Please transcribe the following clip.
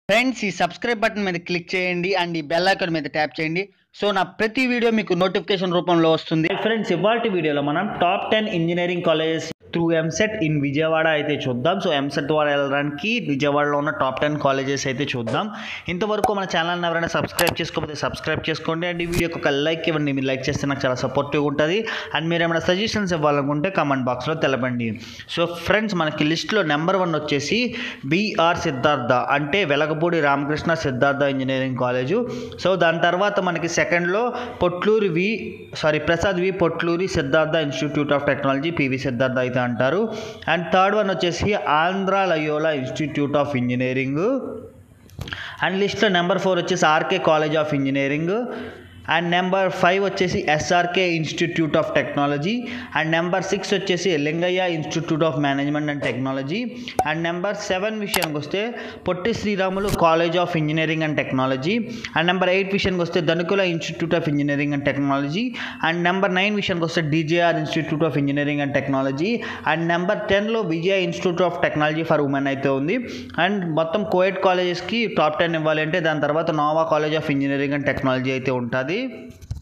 Friends ఈ subscribe button మీద click చేయండి అండ్ ఈ బెల్ ఐకాన్ మీద ట్యాప్ చేయండి. సో నా ప్రతి వీడియో మీకు నోటిఫికేషన్ రూపంలో వస్తుంది. ఫ్రెండ్స్ ఇవాల్టి వీడియోలో మనం top 10 engineering colleges through EAMCET in Vijayawada అయితే చూద్దాం. సో ఎంసెట్ ద్వారా వెళ్ళడానికి విజయవాడలో ఉన్న టాప్ 10 కాలేజెస్ అయితే చూద్దాం. ఇంతవరకు మన ఛానల్ని ఎవరైనా సబ్స్క్రైబ్ చేసుకోకపోతే సబ్స్క్రైబ్ చేసుకోండి అండ్ ఈ వీడియోకి ఒక లైక్ ఇవ్వండి. మీరు లైక్ చేస్తే నాకు చాలా సపోర్టివ్గా ఉంటుంది. అండ్ మీరు ఏమైనా సజెషన్స్ ఇవ్వాలనుకుంటే కామెంట్ బాక్స్లో తెలపండి. సో ఫ్రెండ్స్ మనకి లిస్ట్లో నెంబర్ 1 వచ్చేసి బిఆర్ సిద్ధార్థ, అంటే Velagapudi Ramakrishna Siddhartha engineering college. So దాని తర్వాత మనకి సెకండ్లో Prasad V Potluri Siddhartha institute of technology PV Siddhartha అయితే అంటారు. అండ్ థర్డ్ వన్ వచ్చేసి Andhra Loyola institute of engineering. And లిస్ట్లో నెంబర్ 4 వచ్చేసి RK college of engineering. And number 5 వచ్చేసి SRK institute of technology. And number 6 వచ్చేసి Lingaiah institute of management and technology. And number 7 విషయానికి వస్తే Potti Sriramulu college of engineering and technology. And number 8 విషయానికి వస్తే Dhanekula institute of engineering and technology. And number 9 విషయానికి వస్తే DJR institute of engineering and technology. And number 10లో Vijaya institute of technology for women అయితే ఉంది. And మొత్తం కోఎడ్ కాలేజెస్కి టాప్ 10 ఇవ్వాలి అంటే దాని తర్వాత Nova college of engineering and technology అయితే ఉంటుంది.